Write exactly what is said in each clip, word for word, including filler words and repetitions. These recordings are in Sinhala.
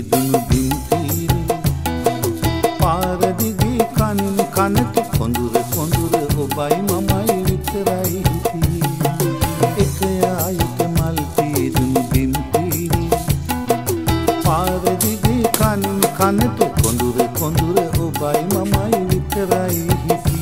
පිදුණු බිම් තීරේ පාරදිගේ කනින් කනට කොඳුර කොඳුර ඔබයි මමයි විතරයි හිටියේ එක ආයත මල් පිදුණු බිම් තීරේ පාරදිගේ කනින් කනට කොඳුර කොඳුර ඔබයි මමයි විතරයි හිටියේ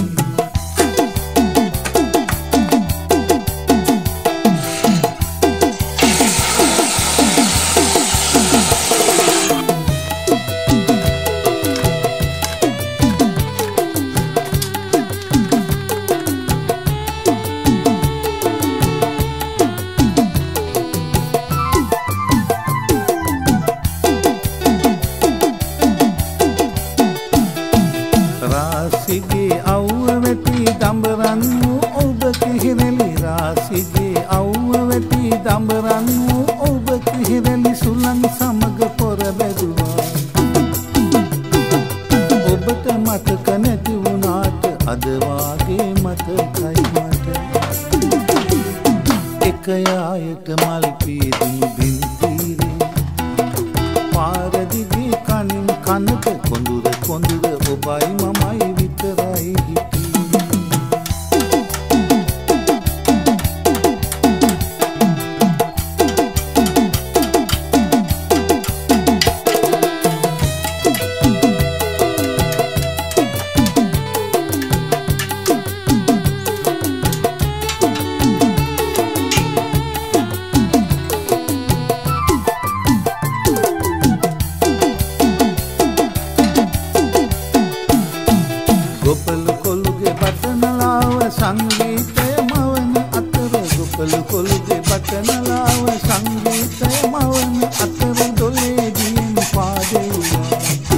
රාසිගේ අවුව වෙති දඹරන් වූ ඔබ කිහිරෙලි රාසිගේ අවුව වෙති දඹරන් වූ ඔබ කිහිරෙලි සුළං සමග පොර බැදුවා ඔබට මතක නැති වුණාට අද වාගේ මතකයි මට එක යායට මල් පිදුණු බිම් තීරේ පාරදිගේ කනින් කනට කොඳුර කොඳුර ඔබයි මමයි විතරයි හිටියේ ගොපළු කොළුගේ බටනලාව සංගීතය මවන අතර ගොපළු කොළුගේ බටනලාව සංගීතය මවන අතර දොලේ දියෙන් පාදෙව්වා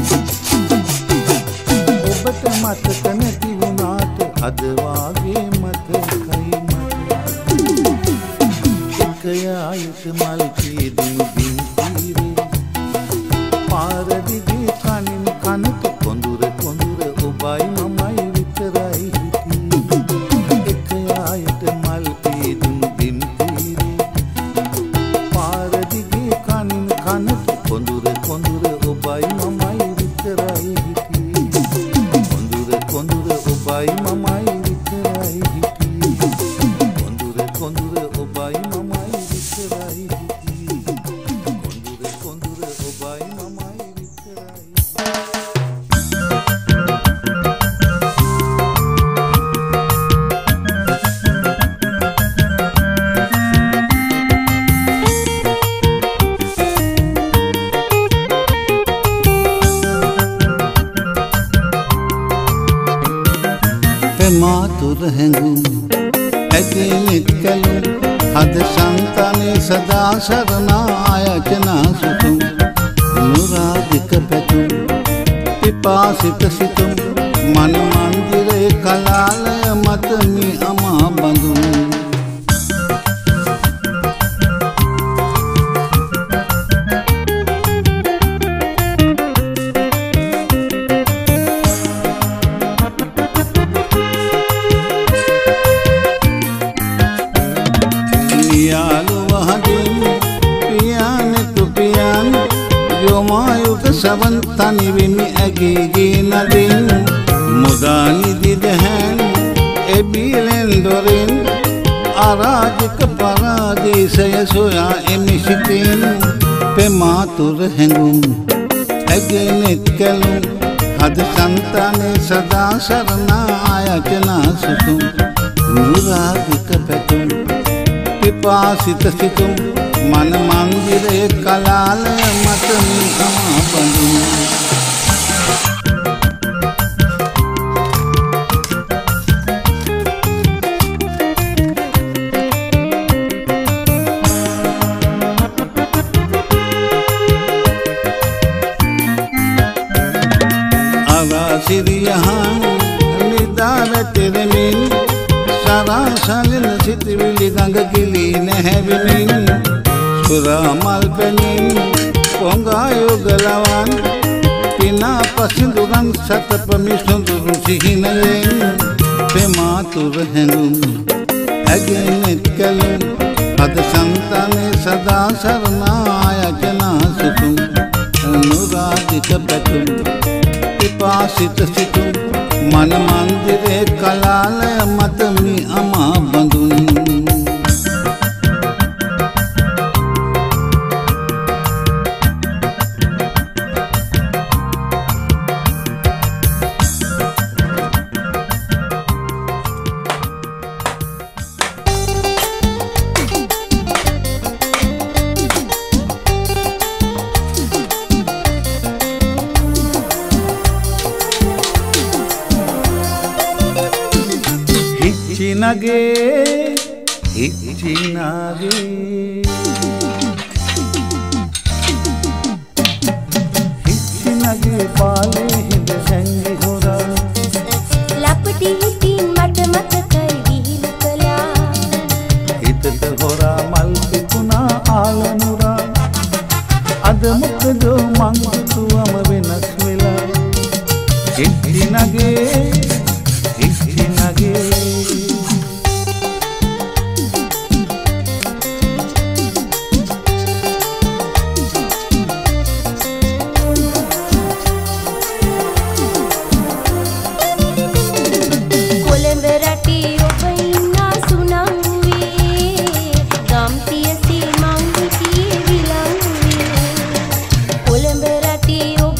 ඔබට මතක නැති වුණාට අද වාගේ මතකයි මට එක යායට මල් පිදුණු බිම් තීරේ පාරදිගේ කනින් කනට කොඳුර කොඳුර ඔබයි මමයි විතරයි හිටියේ එක යායට මල් පිදුණු බිම් තීරේ පාරදිගේ කනින් කනට කොඳුර කොඳුර ඔබයි මමයි විතරයි හිටියේ කොඳුර කොඳුර ඔබයි මමයි විතරයි හිටියේ කොඳුර කොඳුර ඔබයි මමයි විතරයි හිටියේ කොඳුර කොඳුර ඔබයි මමයි විතරයි මාතුර හැඟුම් ඇගේ නිත් කැලුම් හද සංතනේ සදා සරණායචනා සුතුම් නුරාදික පැතුම් පිපාසිත සිතුම් මන මන්දිරේ කලාලය මත මි අමා බඳුම් සවන්තනි විමි ඇගේගේ නදින් මුදානිදි දැහැන් එබිලෙන් දොරින් අරාජික පරාදේශය සොයා එමි සිතින් පෙමාතුර හැඟුම් ඇගේ නෙත් කැලුම් හද සංතනේ සදා සරණායචනා සුතුම් නුරාදික පැතුම් පිපාසිත සිතුම් මන මන්දිරේ කලාලය මත මි අමා බඳුම් සිරියහන් නිදාන තෙරමින් සරාසලින සිතවිලි ගඟ ගිලී නැහැවෙමින් සුරා මල් පැනින් පොංගායෝ ගලවන් පිනා පසිඳුරන් සතපමි සොඳුරු සිහිනයෙන් පෙමාතුර හැඟුම් ඇගේ නෙත් කැලුම් හද සංතනේ සදා සරණායචනා සුතුම් පැතුම් පිපාසිත සිතුම් මන මන්දිරේ කලාලය මත මි අමා බඳුන් Nage, hichi nage, hichi nage paale hinde sangi hora. Lapati hitin mata mata kai dihil kala. Hitat hora mal pikuna alanura. Ad mukdo mangutu am venas vela. Hichi nage, hichi nage. Ti